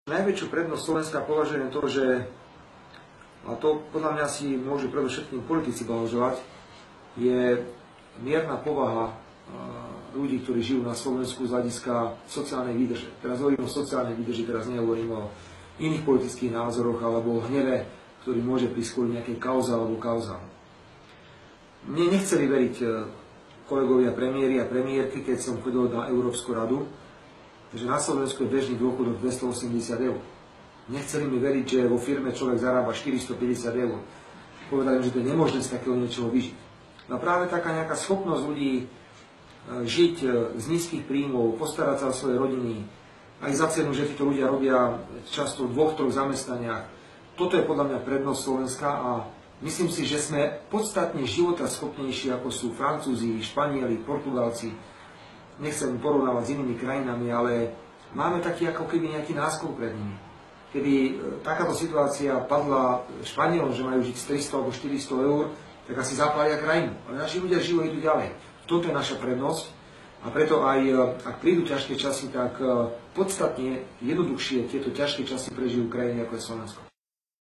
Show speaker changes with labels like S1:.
S1: Najväčšiu prednosť Slovenska považujem to, že, a to podľa mňa si môžu predovšetkým politici blahoželať, je mierna povaha ľudí, ktorí žijú na Slovensku z hľadiska sociálnej výdrže. Teraz hovorím o sociálnej výdrži, teraz nehovorím o iných politických názoroch alebo o hneve, ktorý môže prísť kvôli nejakej kauze alebo kauzám. Mne nechceli veriť kolegovia premiéri a premiérky, keď som chodil na Európsku radu, že na Slovensku je bežný dôchodok 280 eur. Nechceli mi veriť, že vo firme človek zarába 450 eur. Povedali mi, že to je nemožné z takého niečoho vyžiť. No práve taká nejaká schopnosť ľudí žiť z nízkych príjmov, postarať sa o svoje rodiny, aj za cenu, že títo ľudia robia často v 2-3 zamestnaniach. Toto je podľa mňa prednosť Slovenska a myslím si, že sme podstatne životaschopnejší, ako sú Francúzi, Španieli, Portugálci. Nechcem porovnávať s inými krajinami, ale máme taký ako keby nejaký náskok pred nimi. Keby takáto situácia padla Španielom, že majú žiť z 300 alebo 400 eur, tak asi zapália krajinu. Ale naši ľudia žijú a idú ďalej. Toto je naša prednosť a preto aj ak prídu ťažké časy, tak podstatne jednoduchšie tieto ťažké časy prežijú krajiny ako je Slovensko.